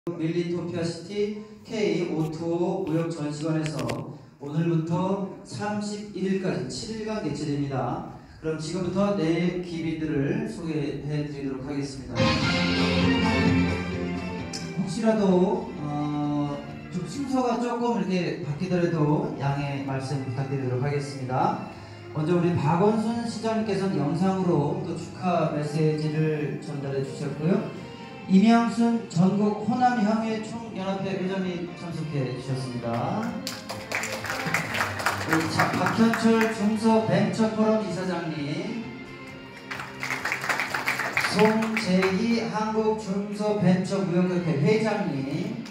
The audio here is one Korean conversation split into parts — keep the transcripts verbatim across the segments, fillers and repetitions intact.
밀리토피아시티 케이 오이이오 무역전시관에서 오늘부터 삼십일 일까지 칠 일간 개최됩니다. 그럼 지금부터 내일 기빈들을 소개해 드리도록 하겠습니다. 혹시라도 어, 좀 순서가 조금 이렇게 바뀌더라도 양해 말씀 부탁드리도록 하겠습니다. 먼저 우리 박원순 시장님께서는 영상으로 또 축하 메시지를 전달해 주셨고요. 임양순 전국 호남향회 총연합회 회장님 참석해 주셨습니다. 자, 박현철 중소벤처포럼 이사장님, 송재희 한국중소벤처무역협회 회장님,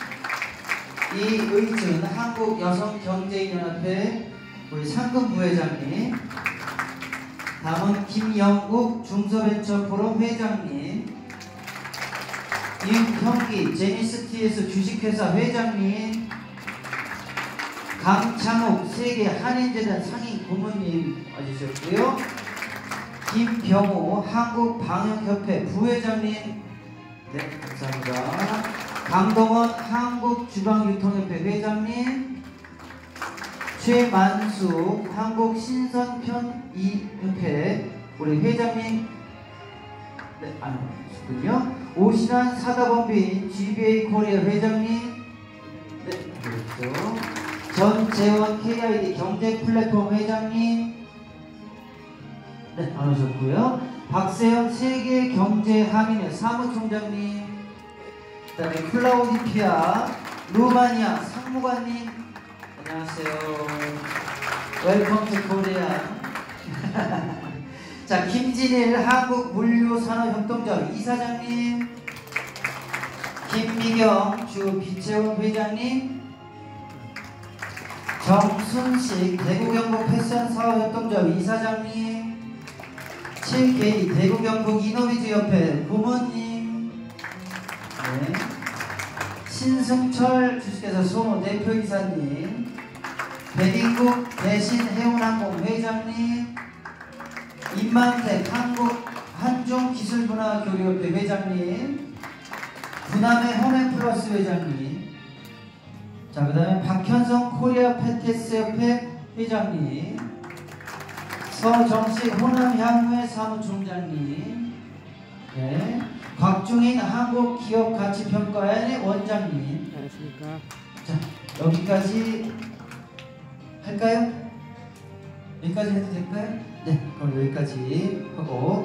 이의준 한국여성경제인연합회 우리 상금부회장님, 다음은 김영국 중소벤처포럼 회장님, 윤형기 제니스티에스 주식회사 회장님, 강창욱 세계 한인재단 상임 고문님 와주셨고요. 김병호 한국방역협회 부회장님, 네 감사합니다. 강동원 한국주방유통협회 회장님, 최만수 한국신선편의협회 우리 회장님, 네 안녕하셨군요. 오신환 사다범빈 지비에이 코리아 회장님, 네 그렇죠. 전재원 케이아이디 경제플랫폼 회장님, 네 안 오셨고요. 박세현 세계경제한인회 사무총장님, 그 다음에 클라우디피아 루마니아 상무관님, 안녕하세요. 웰컴 투 코리아. 자, 김진일 한국물류산업협동조합 이사장님, 김미경 주비채원 회장님, 정순식 대구경북패션사업협동조합 이사장님, 칠 케이 대구경북이노비즈협회 부모님, 네. 신승철 주식회사 소모 대표이사님, 백인국 대신해운항공 회장님, 임만택 한국 한중기술문화교류협회 회장님, 구남의 홈앤플러스 회장님, 자 그 다음에 박현성 코리아 패티스협회 회장님, 서정식 호남향회 사무총장님, 네, 곽중인 한국기업가치평가원의 원장님. 안녕하십니까. 자 여기까지 할까요? 여기까지 해도 될까요? 네, 그럼 여기까지 하고